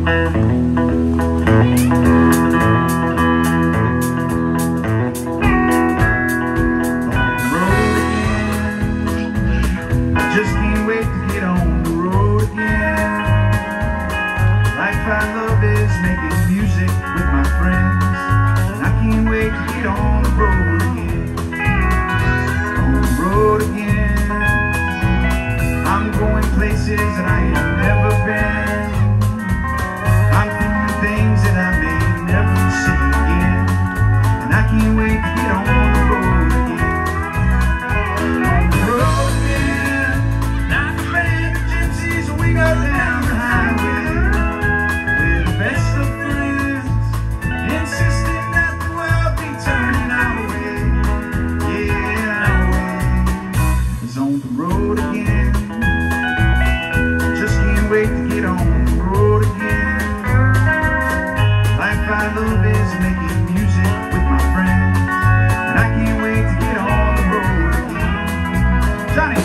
Just can't wait to get on the road again. Life I love is making music with my friends. I can't wait to get on the road again. On the road again. I'm going places that I have never been. I'm doing things that I may never see again. And I can't wait to get on the road again. On the road again. Not a band of gypsies, we go down the highway. We're the best of friends, insisting that the world be turning our way. Yeah, our way is on the road again. Just can't wait to get on the road again. Life I love is making music with my friends, and I can't wait to get on the road again. Johnny!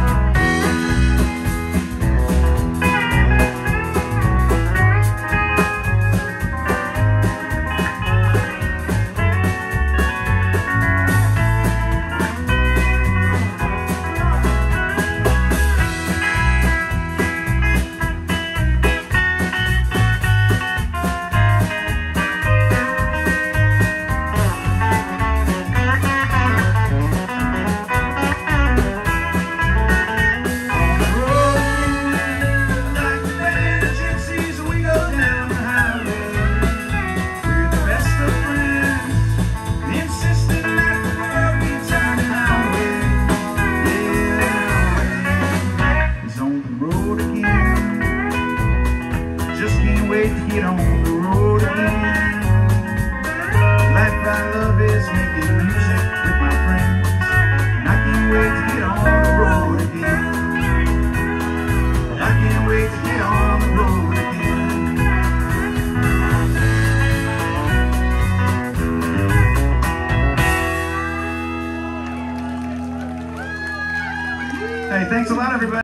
Just can't wait to get on the road again. Life I love is making music with my friends, and I can't wait to get on the road again. I can't wait to get on the road again. Hey, thanks a lot, everybody.